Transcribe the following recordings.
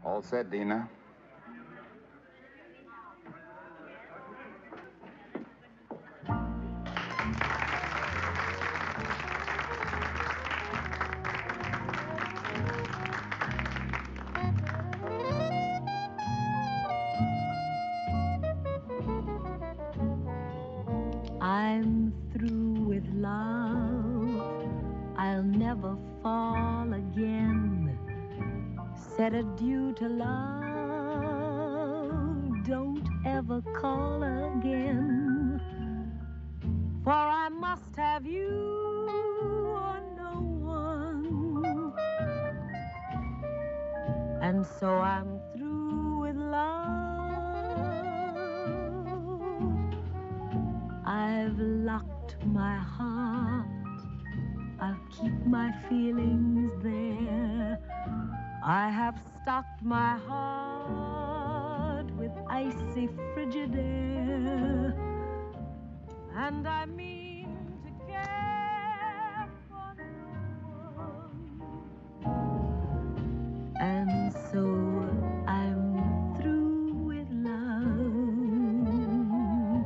All set, Dina. I'm through with love. I'll never fall again. Said adieu to love. Don't ever call again. For I must have you or no one. And so I'm through with love. I've locked my heart. I'll keep my feelings there. I have stocked my heart with icy frigid air. And I mean to care for no one. And so I'm through with love.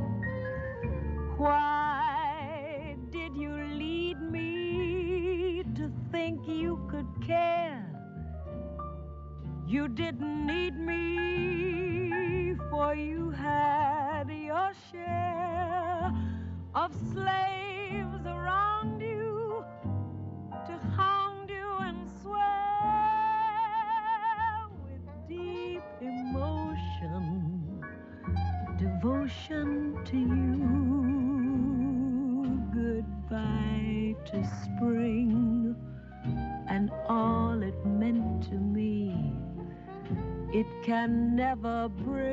Why did you lead me to think you could care? You didn't need me, for you had your share of slaves around you to hound you and swear with deep emotion, devotion to you. Goodbye to spring and all it meant to me. It can never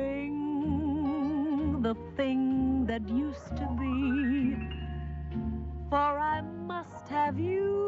bring the thing that used to be. For I must have you